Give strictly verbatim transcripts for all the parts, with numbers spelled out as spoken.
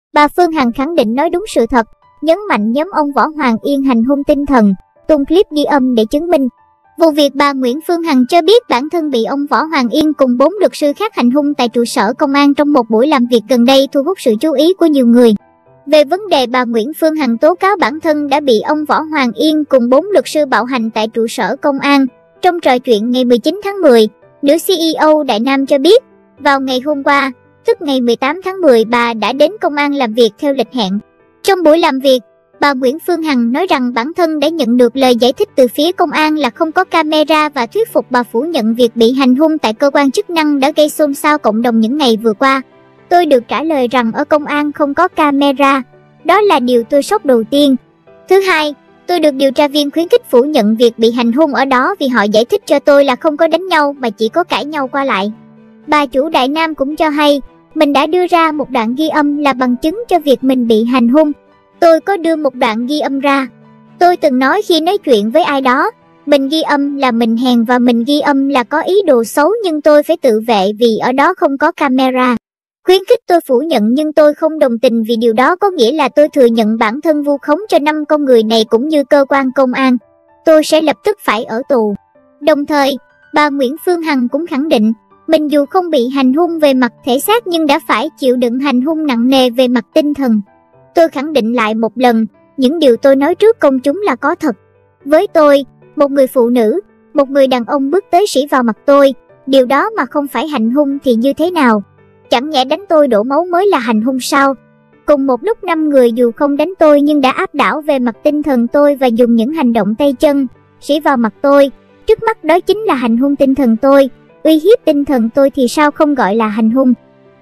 Bà Phương Hằng khẳng định nói đúng sự thật, nhấn mạnh nhóm ông Võ Hoàng Yên hành hung tinh thần, tung clip ghi âm để chứng minh. Vụ việc bà Nguyễn Phương Hằng cho biết bản thân bị ông Võ Hoàng Yên cùng bốn luật sư khác hành hung tại trụ sở công an trong một buổi làm việc gần đây thu hút sự chú ý của nhiều người. Về vấn đề bà Nguyễn Phương Hằng tố cáo bản thân đã bị ông Võ Hoàng Yên cùng bốn luật sư bạo hành tại trụ sở công an, trong trò chuyện ngày mười chín tháng mười, nữ xê e ô Đại Nam cho biết, vào ngày hôm qua, tức ngày mười tám tháng mười, bà đã đến công an làm việc theo lịch hẹn. Trong buổi làm việc, bà Nguyễn Phương Hằng nói rằng bản thân đã nhận được lời giải thích từ phía công an là không có camera và thuyết phục bà phủ nhận việc bị hành hung tại cơ quan chức năng đã gây xôn xao cộng đồng những ngày vừa qua. Tôi được trả lời rằng ở công an không có camera, đó là điều tôi sốc đầu tiên. Thứ hai, tôi được điều tra viên khuyến khích phủ nhận việc bị hành hung ở đó vì họ giải thích cho tôi là không có đánh nhau mà chỉ có cãi nhau qua lại. Bà chủ Đại Nam cũng cho hay, mình đã đưa ra một đoạn ghi âm là bằng chứng cho việc mình bị hành hung. Tôi có đưa một đoạn ghi âm ra. Tôi từng nói khi nói chuyện với ai đó, mình ghi âm là mình hèn và mình ghi âm là có ý đồ xấu nhưng tôi phải tự vệ vì ở đó không có camera. Khuyến khích tôi phủ nhận nhưng tôi không đồng tình vì điều đó có nghĩa là tôi thừa nhận bản thân vu khống cho năm con người này cũng như cơ quan công an. Tôi sẽ lập tức phải ở tù. Đồng thời, bà Nguyễn Phương Hằng cũng khẳng định, mình dù không bị hành hung về mặt thể xác nhưng đã phải chịu đựng hành hung nặng nề về mặt tinh thần. Tôi khẳng định lại một lần, những điều tôi nói trước công chúng là có thật. Với tôi, một người phụ nữ, một người đàn ông bước tới sỉ vào mặt tôi, điều đó mà không phải hành hung thì như thế nào? Chẳng nhẽ đánh tôi đổ máu mới là hành hung sao? Cùng một lúc năm người dù không đánh tôi nhưng đã áp đảo về mặt tinh thần tôi và dùng những hành động tay chân, sỉ vào mặt tôi. Trước mắt đó chính là hành hung tinh thần tôi, uy hiếp tinh thần tôi thì sao không gọi là hành hung?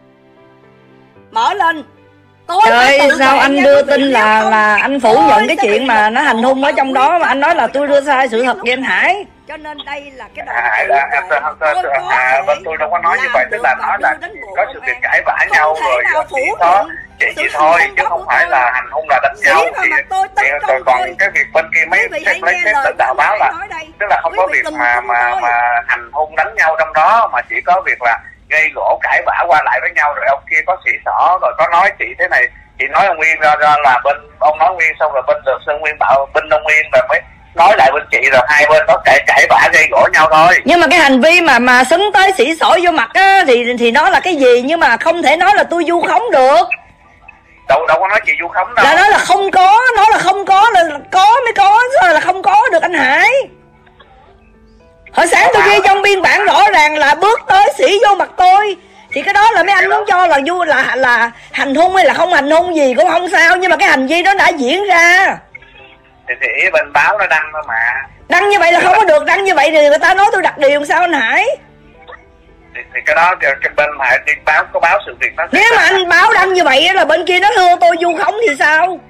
Mở lên! Tôi Trời, sao anh đưa tin là là anh phủ nhận cái chuyện mà nó hành hung ở trong đó mà anh nói là tôi đưa sai sự thật với anh Hải. Cho nên đây là cái à, là, em, tôi, tôi, tôi, à, bên tôi đâu có nói như vậy, tức là nói là có sự việc cãi vã nhau rồi chỉ có chị gì thôi chứ không phải là hành hung là đánh nhau. Thì, thì, rồi còn cái việc bên kia mấy cái lấy cái lãnh đạo báo là tức là không có việc mà mà mà hành hung đánh nhau trong đó, mà chỉ có việc là gây gỗ cãi vã qua lại với nhau, rồi ông kia có xỉ xỏ rồi có nói chị thế này, chị nói ông Nguyên ra, ra là bên ông nói Nguyên xong rồi bên luật sư Nguyên bảo bên ông Nguyên rồi mới nói lại bên chị, rồi hai bên có cãi cãi vã gây gỗ nhau thôi. Nhưng mà cái hành vi mà mà xứng tới xỉ xỏ vô mặt á thì thì nó là cái gì, nhưng mà không thể nói là tôi vu khống được. Đâu đâu có nói chị vu khống đâu. Là nói là không có, nói là không có là có mới có, sao là không có được anh Hải? Hồi sáng tôi ghi trong biên bản rõ ràng là bước tới xỉ vô mặt tôi, thì cái đó là mấy anh muốn cho là vu là là hành hung hay là không hành hung gì cũng không sao, nhưng mà cái hành vi đó đã diễn ra. Thì, thì bên báo nó đăng thôi mà. Đăng như vậy là không có được, đăng như vậy thì người ta nói tôi đặt điều sao anh Hải? Thì, thì cái đó cái bên Hải trên báo có báo sự việc đó. Nếu mà anh báo đăng như vậy là bên kia nó thưa tôi vu khống thì sao?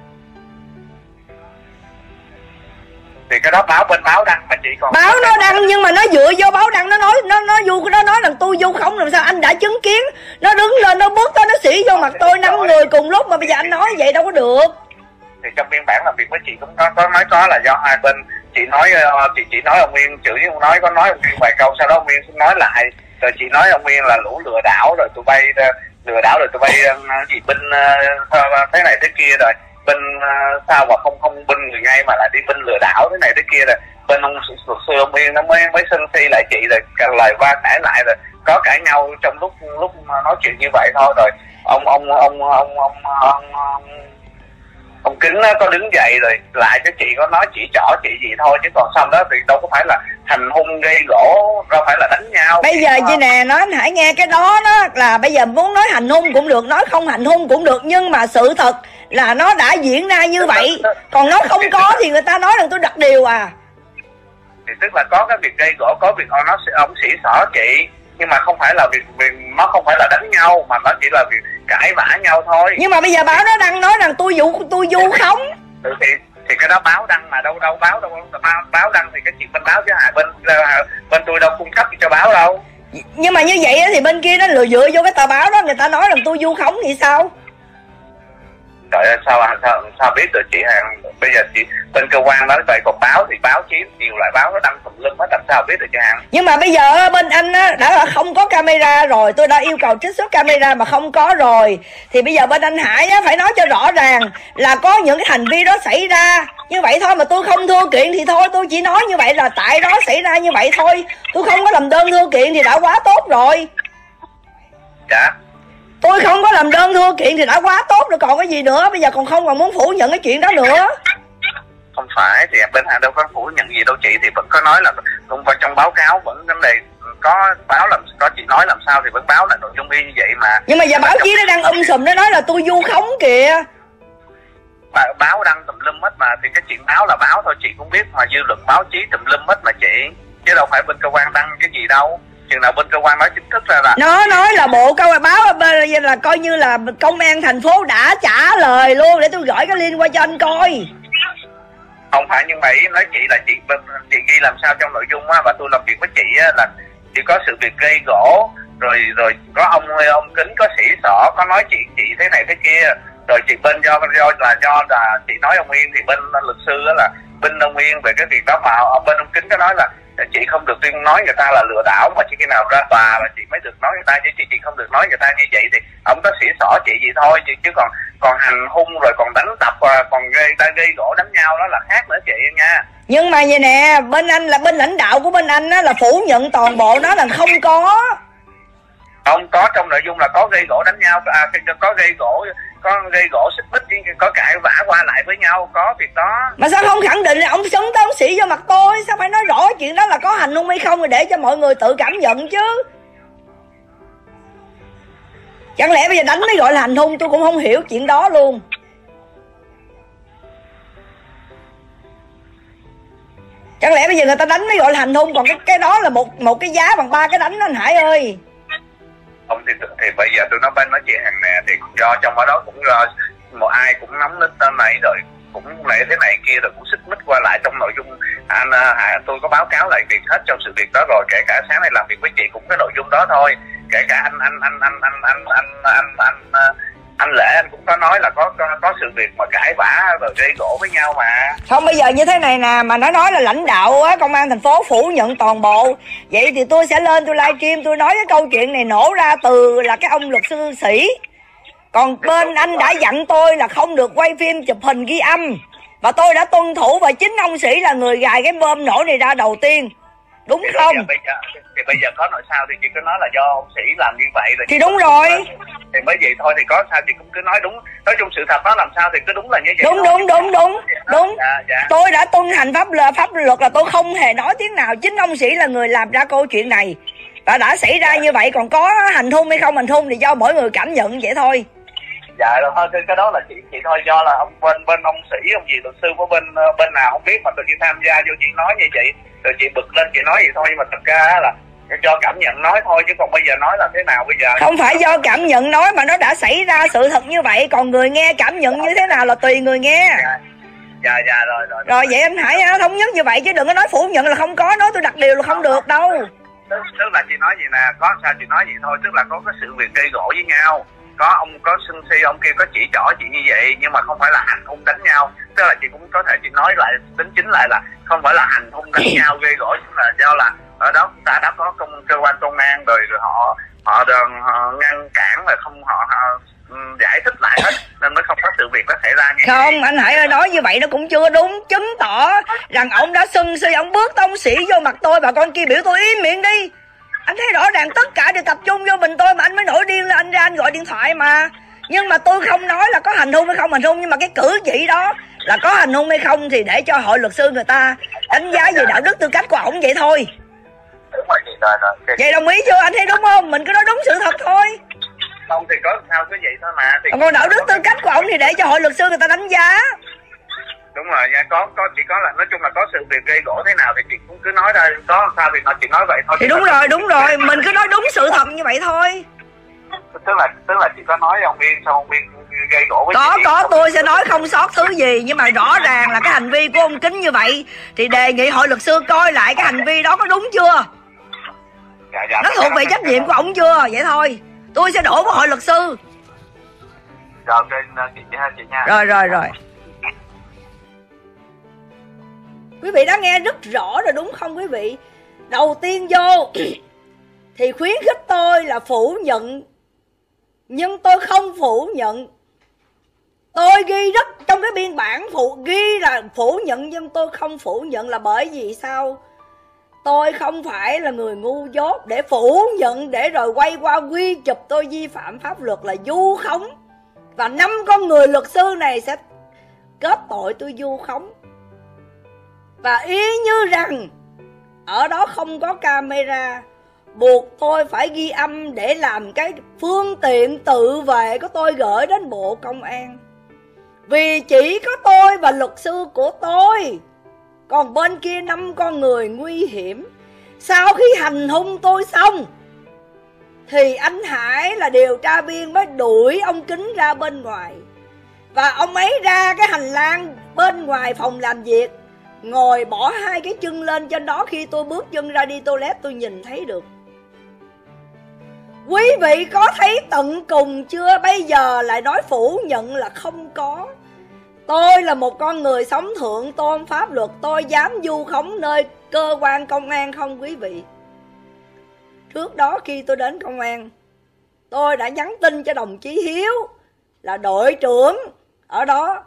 Thì cái đó báo bên báo đăng mà chị còn báo nó đăng nhưng mà nó dựa vô báo đăng, nó nói nó nó vu nó nói rằng tôi vu khống, làm sao anh đã chứng kiến nó đứng lên nó bước tới nó xỉ vô mặt tôi năm người cùng lúc mà bây giờ anh nói vậy đâu có được. Thì trong biên bản làm việc với chị cũng có, có nói có là do hai bên chị nói chị chị nói ông Nguyên chửi ông nói có nói ông Nguyên vài câu, sau đó ông Nguyên cũng nói lại, rồi chị nói ông Nguyên là lũ lừa đảo, rồi tụi bay lừa đảo, rồi tụi bay gì binh thế này thế kia, rồi bên sao mà không không binh người ngay mà lại đi binh lừa đảo thế này thế kia, rồi bên ông luật sư ông Nguyên nó mới mới sân si lại chị, rồi lời qua cãi lại, rồi có cãi nhau trong lúc lúc nói chuyện như vậy thôi. Rồi ông ông ông ông ông, ông, ông ông Kính có đứng dậy rồi lại cho chị có nói chỉ trỏ chị gì thôi, chứ còn xong đó thì đâu có phải là hành hung gây gỗ, đâu phải là đánh nhau. Bây giờ chị nè, nói anh Hải nghe cái đó đó là bây giờ muốn nói hành hung cũng được, nói không hành hung cũng được, nhưng mà sự thật là nó đã diễn ra như vậy. Còn nó không có thì người ta nói rằng tôi đặt điều à. Thì tức là có cái việc gây gỗ, có việc nó ông xỉ xỏ chị, nhưng mà không phải là việc, việc nó không phải là đánh nhau, mà nó chỉ là việc cãi vã nhau thôi. Nhưng mà bây giờ báo nó đăng nói rằng tôi vụ tôi vu khống. Ừ, thì thì cái đó báo đăng mà đâu đâu báo đâu báo, báo đăng thì cái chuyện bên báo chứ hả bên bên tôi đâu cung cấp cho báo đâu. Nhưng mà như vậy thì bên kia nó lừa dựa vô cái tờ báo đó, người ta nói rằng tôi vu khống thì sao? Trời ơi, sao, sao sao biết được chị Hằng? Bây giờ chị bên cơ quan nói vậy, còn báo thì báo chí nhiều loại báo nó đăng tùm lum hết, làm sao biết được chị Hằng? Nhưng mà bây giờ bên anh á đã là không có camera rồi, tôi đã yêu cầu trích xuất camera mà không có rồi, thì bây giờ bên anh Hải á phải nói cho rõ ràng là có những cái hành vi đó xảy ra như vậy thôi, mà tôi không thưa kiện thì thôi, tôi chỉ nói như vậy là tại đó xảy ra như vậy thôi, tôi không có làm đơn thưa kiện thì đã quá tốt rồi. Dạ. Tôi không có làm đơn thưa kiện thì đã quá tốt rồi, còn cái gì nữa, bây giờ còn không còn muốn phủ nhận cái chuyện đó nữa. Không phải, thì bên Hà đâu có phủ nhận gì đâu chị, thì vẫn có nói là cũng vào trong báo cáo vẫn vấn đề có báo làm có chị nói làm sao thì vẫn báo là nội dung y như vậy mà. Nhưng mà giờ báo chí nó đang um sùm nó nói là tôi vu khống kìa. Báo đăng tùm lum hết mà, thì cái chuyện báo là báo thôi, chị cũng biết mà, dư luận báo chí tùm lum hết mà chị, chứ đâu phải bên cơ quan đăng cái gì đâu. Chừng nào bên cơ quan nói chính thức ra là nó nói là bộ cơ quan báo là coi như là công an thành phố đã trả lời luôn, để tôi gửi cái link qua cho anh coi. Không phải, nhưng mà ý nói chị là chị chị ghi làm sao trong nội dung á, và tôi làm việc với chị á là chỉ có sự việc gây gỗ, rồi rồi có ông ông Kính có sĩ sỏ có nói chị chị thế này thế kia, rồi chị bên do do là do là chị nói ông Yên, thì bên luật sư đó là bên ông Yên về cái việc đó, mà ông bên ông Kính có nói là chị không được tuyên nói người ta là lừa đảo, mà chỉ khi nào ra tòa là chị mới được nói người ta, chứ chị, chị không được nói người ta như vậy. Thì ông có xỉ xỏ chị gì thôi, chứ, chứ còn còn hành hung rồi còn đánh đập, còn gây ta gây gỗ đánh nhau đó là khác nữa chị nha. Nhưng mà vậy nè, bên anh là bên lãnh đạo của bên anh á là phủ nhận toàn bộ đó là không có. Không có, trong nội dung là có gây gỗ đánh nhau, à, có gây gỗ có gây gỗ xích mích, có cãi vã qua lại với nhau, có việc đó. Mà sao không khẳng định là ông xứng tới ông sĩ vô mặt tôi, sao phải nói rõ chuyện đó là có hành hung hay không, rồi để cho mọi người tự cảm nhận chứ. Chẳng lẽ bây giờ đánh mới gọi là hành hung, tôi cũng không hiểu chuyện đó luôn. Chẳng lẽ bây giờ người ta đánh mới gọi là hành hung, còn cái cái đó là một một cái giá bằng ba cái đánh đó anh Hải ơi. Không thì thì bây giờ tôi nói bên nói chuyện hàng nè, thì do trong đó cũng do một ai cũng nắm nít tên này, rồi cũng lại thế này kia, rồi cũng xích mích qua lại trong nội dung. Anh à, tôi có báo cáo lại việc hết trong sự việc đó rồi, kể cả sáng nay làm việc với chị cũng cái nội dung đó thôi, kể cả anh anh anh anh anh anh anh anh anh anh, anh Lễ anh cũng có nói là có có, có sự việc mà cãi vã rồi gây gỗ với nhau mà. Không, bây giờ như thế này nè, mà nó nói là lãnh đạo á, công an thành phố phủ nhận toàn bộ, vậy thì tôi sẽ lên tôi livestream tôi nói cái câu chuyện này nổ ra từ là cái ông luật sư Sĩ. Còn bên anh đã dặn tôi là không được quay phim chụp hình ghi âm, và tôi đã tuân thủ, và chính ông Sĩ là người gài cái bom nổ này ra đầu tiên, đúng thì không? Bây giờ, bây giờ, thì bây giờ có nói sao thì chị cứ nói là do ông Sĩ làm như vậy rồi. Thì đúng rồi. Thì mới vậy thôi, thì có sao chị cũng cứ nói đúng, nói chung sự thật nó làm sao thì cứ đúng là như vậy. Đúng thôi. đúng đúng đúng đúng. Dạ, dạ. Tôi đã tuân hành pháp luật, pháp luật là tôi không hề nói tiếng nào, chính ông Sĩ là người làm ra câu chuyện này, và đã xảy ra như vậy. Còn có hành hung hay không hành hung thì do mỗi người cảm nhận vậy thôi. Dạ rồi thôi, cái đó là chị chị thôi, do là ông bên bên ông Sĩ ông gì luật sư của bên bên nào không biết mà tự nhiên tham gia vô chị nói như vậy, rồi chị bực lên chị nói vậy thôi, nhưng mà thật ra là do cảm nhận nói thôi, chứ còn bây giờ nói là thế nào bây giờ? Không phải do cảm nhận nói, mà nó đã xảy ra sự thật như vậy, còn người nghe cảm nhận như thế nào là tùy người nghe. Dạ dạ, dạ rồi, rồi rồi vậy anh Hải hả, thống nhất như vậy chứ đừng có nói phủ nhận là không có, nói tôi đặt điều là không được đâu. Tức, tức là chị nói gì nè, có sao chị nói vậy thôi, tức là có cái sự việc gây gỗ với nhau, có ông có sân si ông kia có chỉ trỏ chị như vậy, nhưng mà không phải là hành hung đánh nhau. Tức là chị cũng có thể chị nói lại tính chính lại là không phải là hành hung đánh nhau gây gỗ, là do là ở đó chúng ta đã có công cơ quan công an rồi, rồi họ họ, đừng, họ ngăn cản và không họ, họ giải thích lại hết nên mới không có sự việc đó xảy ra như không vậy. Anh Hải ơi, nói như vậy nó cũng chưa đúng, chứng tỏ rằng ông đã sân si, ông bước tông Sĩ vô mặt tôi, bà con kia biểu tôi im miệng đi. Anh thấy rõ ràng tất cả đều tập trung vô mình tôi mà anh mới nổi điên lên, anh ra anh gọi điện thoại mà. Nhưng mà tôi không nói là có hành hung hay không hành hung, nhưng mà cái cử chỉ đó là có hành hung hay không thì để cho hội luật sư người ta đánh giá về đạo đức tư cách của ổng vậy thôi. Đúng rồi, rồi, rồi. Vậy đồng ý chưa? Anh thấy đúng không? Mình cứ nói đúng sự thật thôi. Không thì có sao cứ vậy thôi mà. Thì còn đạo đức tư cách của ổng thì để cho hội luật sư người ta đánh giá. Đúng rồi, có có chỉ có là nói chung là có sự việc gây gỗ thế nào thì chị cũng cứ nói ra, có sao thì chị nói vậy thôi. Thì đúng rồi, đúng rồi, mình cứ nói đúng sự thật như vậy thôi. Tức là tức là chị có nói ông Yên sao ông Yên gây gỗ với có chị? Có có tôi sẽ nói không sót thứ gì, nhưng mà rõ ràng là cái hành vi của ông Kính như vậy thì đề nghị hội luật sư coi lại cái hành vi đó có đúng chưa. Dạ, dạ, nó thuộc về trách nhiệm của ổng chưa, vậy thôi. Tôi sẽ đổ với hội luật sư. dạo kênh chị nha chị nha. Rồi rồi rồi. Quý vị đã nghe rất rõ rồi đúng không quý vị? Đầu tiên vô thì khuyến khích tôi là phủ nhận, nhưng tôi không phủ nhận. Tôi ghi rất trong cái biên bản phụ ghi là phủ nhận, nhưng tôi không phủ nhận là bởi vì sao? Tôi không phải là người ngu dốt để phủ nhận để rồi quay qua quy chụp tôi vi phạm pháp luật là vu khống. Và năm con người luật sư này sẽ kết tội tôi vu khống. Và y như rằng ở đó không có camera, buộc tôi phải ghi âm để làm cái phương tiện tự vệ của tôi gửi đến Bộ Công an. Vì chỉ có tôi và luật sư của tôi, còn bên kia năm con người nguy hiểm. Sau khi hành hung tôi xong thì anh Hải là điều tra viên mới đuổi ông Kính ra bên ngoài. Và ông ấy ra cái hành lang bên ngoài phòng làm việc, ngồi bỏ hai cái chân lên trên đó. Khi tôi bước chân ra đi toilet tôi nhìn thấy được. Quý vị có thấy tận cùng chưa? Bây giờ lại nói phủ nhận là không có. Tôi là một con người sống thượng tôn pháp luật, tôi dám vu khống nơi cơ quan công an không quý vị? Trước đó khi tôi đến công an, tôi đã nhắn tin cho đồng chí Hiếu là đội trưởng ở đó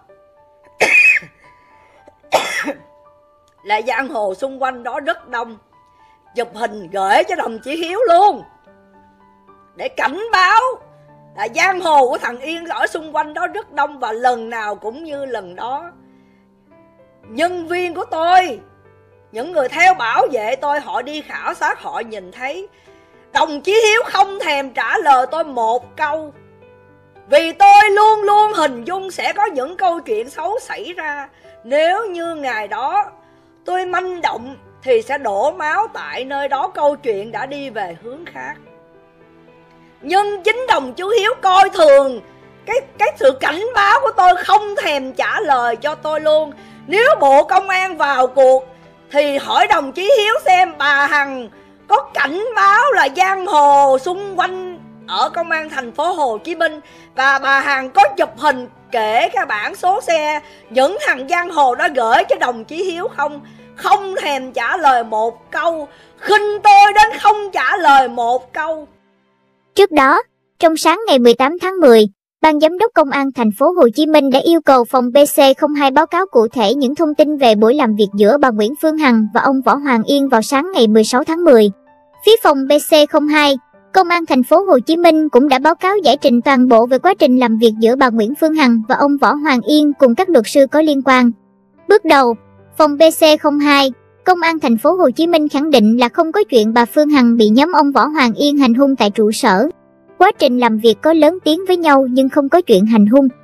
là giang hồ xung quanh đó rất đông, chụp hình gửi cho đồng chí Hiếu luôn để cảnh báo là giang hồ của thằng Yên ở xung quanh đó rất đông. Và lần nào cũng như lần đó, nhân viên của tôi, những người theo bảo vệ tôi, họ đi khảo sát, họ nhìn thấy đồng chí Hiếu không thèm trả lời tôi một câu. Vì tôi luôn luôn hình dung sẽ có những câu chuyện xấu xảy ra. Nếu như ngày đó tôi manh động thì sẽ đổ máu tại nơi đó, câu chuyện đã đi về hướng khác. Nhưng chính đồng chú Hiếu coi thường cái, cái sự cảnh báo của tôi, không thèm trả lời cho tôi luôn. Nếu Bộ Công an vào cuộc thì hỏi đồng chí Hiếu xem bà Hằng có cảnh báo là giang hồ xung quanh ở công an thành phố Hồ Chí Minh, và bà Hằng có chụp hình kể cả bản số xe những thằng giang hồ đó gửi cho đồng chí Hiếu không? Không thèm trả lời một câu, khinh tôi đến không trả lời một câu. Trước đó, trong sáng ngày mười tám tháng mười, Ban Giám đốc Công an thành phố Hồ Chí Minh đã yêu cầu phòng B C không hai báo cáo cụ thể những thông tin về buổi làm việc giữa bà Nguyễn Phương Hằng và ông Võ Hoàng Yên vào sáng ngày mười sáu tháng mười. Phía phòng B C không hai, Công an thành phố Hồ Chí Minh cũng đã báo cáo giải trình toàn bộ về quá trình làm việc giữa bà Nguyễn Phương Hằng và ông Võ Hoàng Yên cùng các luật sư có liên quan. Bước đầu, phòng B C không hai, Công an thành phố Hồ Chí Minh khẳng định là không có chuyện bà Phương Hằng bị nhóm ông Võ Hoàng Yên hành hung tại trụ sở. Quá trình làm việc có lớn tiếng với nhau nhưng không có chuyện hành hung.